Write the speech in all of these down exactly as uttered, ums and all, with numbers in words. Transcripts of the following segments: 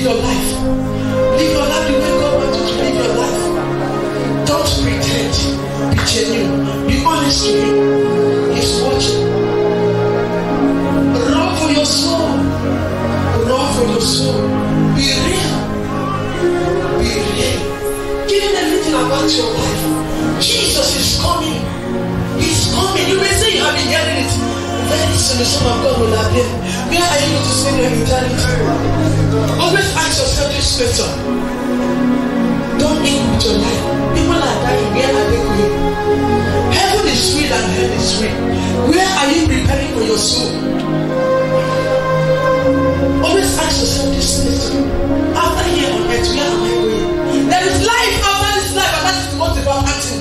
your life. Live your life the way God wants you to live your life. Don't pretend. Be genuine. Be honest with Him. He's watching. Run for your soul. Run for your soul. Be real. Be real. Give Him everything about your life. Jesus is coming. He's coming. You may say you have been hearing it. Very soon the Son of God will appear. Where are you going to spend your eternity? Always ask yourself this question. Don't think with your life. People are dying. Where are they going? Heaven is real and hell is real. Where are you preparing for your soul? Always ask yourself this question. After here on earth, where am I going? There is life after this life, and that is what about acting.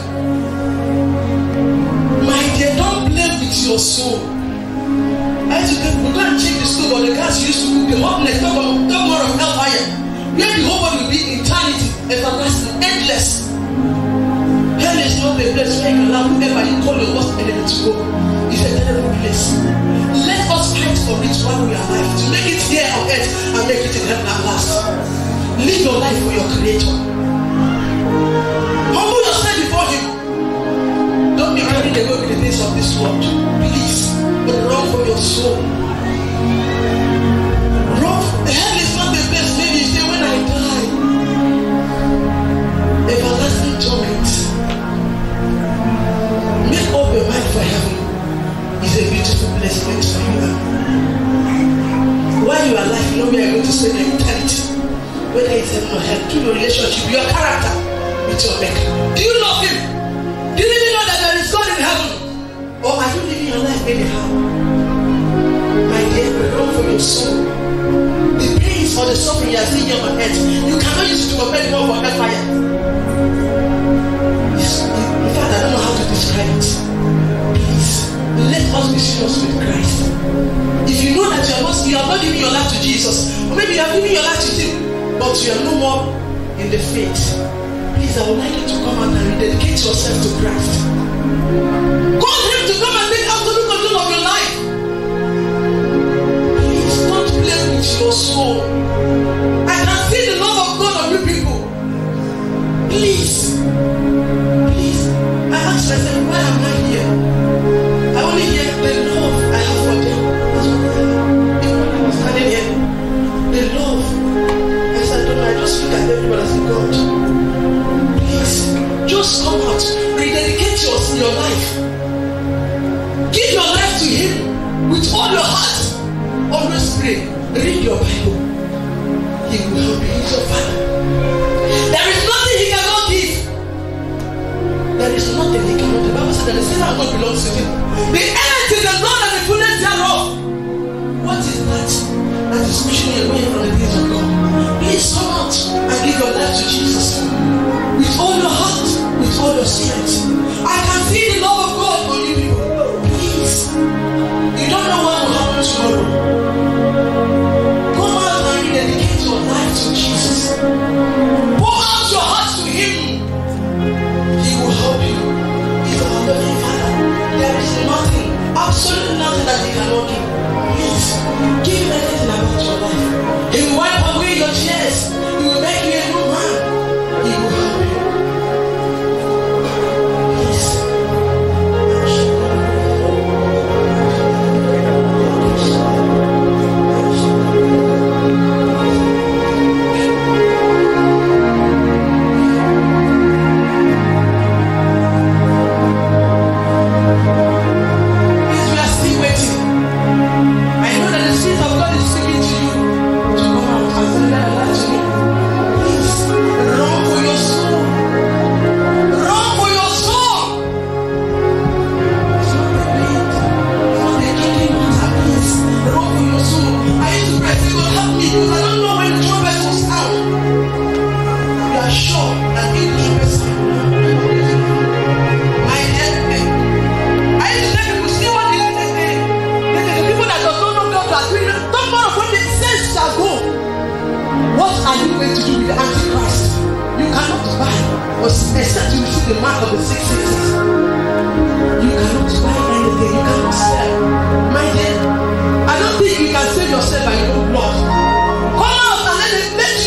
My dear, don't play with your soul. I used to go and check the stove, but the gas used to cook the hotness, talk more of hellfire. Where the whole body will be eternity, everlasting, endless. Hell is not a place where you can allow whoever you call your worst enemy to go. It's a terrible place. Let us fight for it while we are alive, to make it here on earth and make it in heaven at last. Live your life for your Creator. Humble yourself before Him. Don't be carried away with the things of this world. Please, but run for your soul. Run. Hell is not the place. Maybe you say, when I die, everlasting torment. Make up your mind for heaven. It's a beautiful place waiting for you. While you are alive, you know where you're going to spend your eternity. Whether it's heaven or hell, through your relationship, your character with your Maker. Do you love Him? Do you really know that there is God in heaven? Or are you living your life anyhow? My dear, run for your soul. The pains or the suffering you are seeing here on earth, you cannot use it to compare more for that fire. Yes, in fact, I don't know how to describe it. Please, let us be serious with Christ. If you know that you are not, you are not giving your life to Jesus, or maybe you are giving your life to Him, but you are no more in the faith, please, I would like you to come out and rededicate yourself to Christ. Call Him to come and take absolute control of your life. Please don't play with your soul. I can see the love of God on you people. Please, please. I ask myself, why am I here? I only hear the love I have for them. That's what I have. Even when I was standing here, the love. I said, I don't know, I just look at everybody as a God. Please, just come out. Rededicate your, your life. Give your life to Him with all your heart. Always pray. Read your Bible. He will help you. He's your Father. There is nothing He cannot give. There is nothing He cannot give. The Bible says that the sinner of God belongs to Him. The earth is the Lord and the fullness thereof. What is that? That is pushing you away from the things of God. Please come out and give your life to Jesus. With all your heart, with all your strength. I can see the love of God on you people. Please. You don't know what will happen tomorrow. Come out and rededicate your life to Jesus. Pour out your heart to Him. He will help you. He's our loving Father. There is nothing, absolutely nothing that He cannot do. Please, give Him everything about your life. He will wipe away your tears. He will make you a new man. He will help you. Except you receive the mark of the six sixes. You cannot buy anything, you cannot sell. My dear, I don't think you can save yourself by your own blood. Come out and let, it, let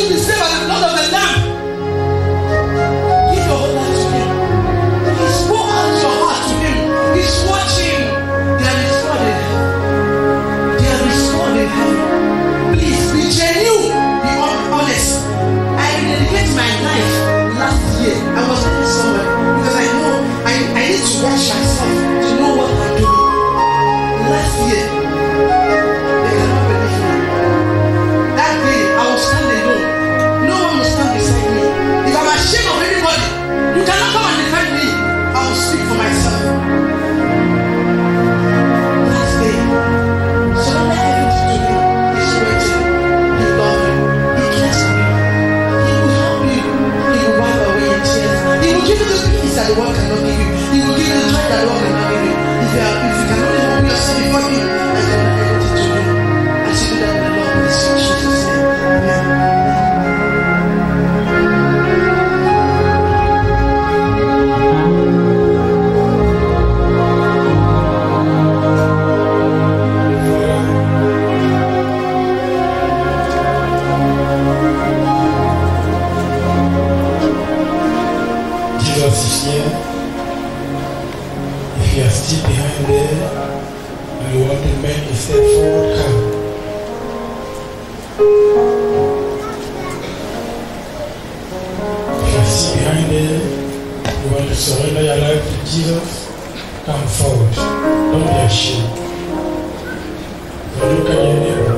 surrender your life to Jesus, come forward. Don't be ashamed. Look at your neighbor.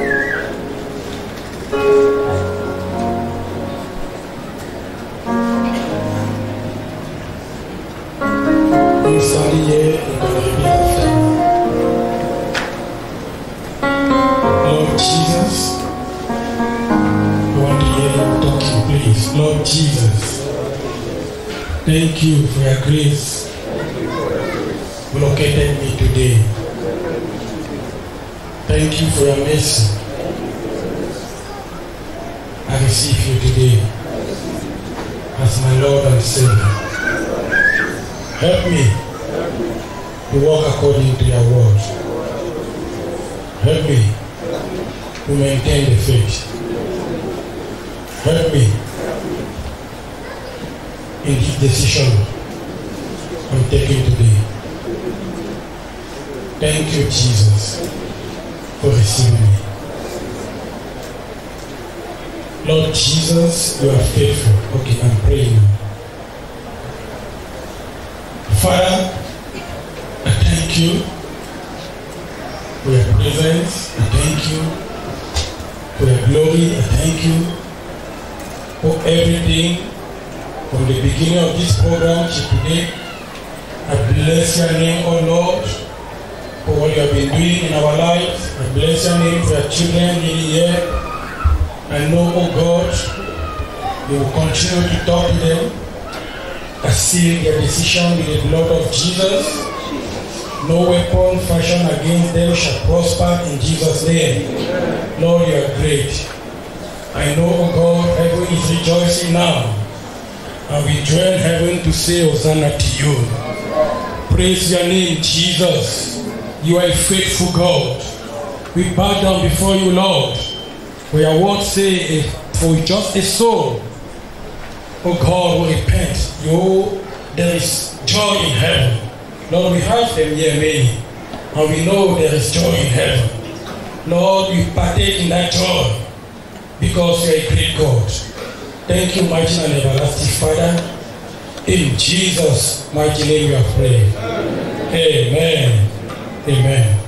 You stand here, you're going to repeat after me. Lord Jesus, I want to hear you talking, please. Lord Jesus, thank you for your grace located me today. Thank you for your mercy. I receive you today as my Lord and Savior. Help me to walk according to your word. Help me to maintain the faith. Help me in this decision I'm taking today. Thank you, Jesus, for receiving me. Lord Jesus, you are faithful. Okay, I'm praying now. Father, I thank you for your presence. I thank you for your glory. I thank you for everything from the beginning of this program to today. I bless your name, oh Lord, for what you have been doing in our lives. I bless your name for your children in here. I know, oh God, you will continue to talk to them. I seal their decision with the blood of Jesus. No weapon fashioned against them shall prosper in Jesus' name. Lord, you are great. I know, oh God, heaven is rejoicing now. And we join heaven to say Hosanna to you. Praise your name, Jesus. You are a faithful God. We bow down before you, Lord. For your word say, for just a soul, oh God, will repent. You, there is joy in heaven. Lord, we have them here many. And we know there is joy in heaven. Lord, we partake in that joy because you are a great God. Thank you, mighty and everlasting Father. In Jesus' mighty name we are praying. Amen. Amen.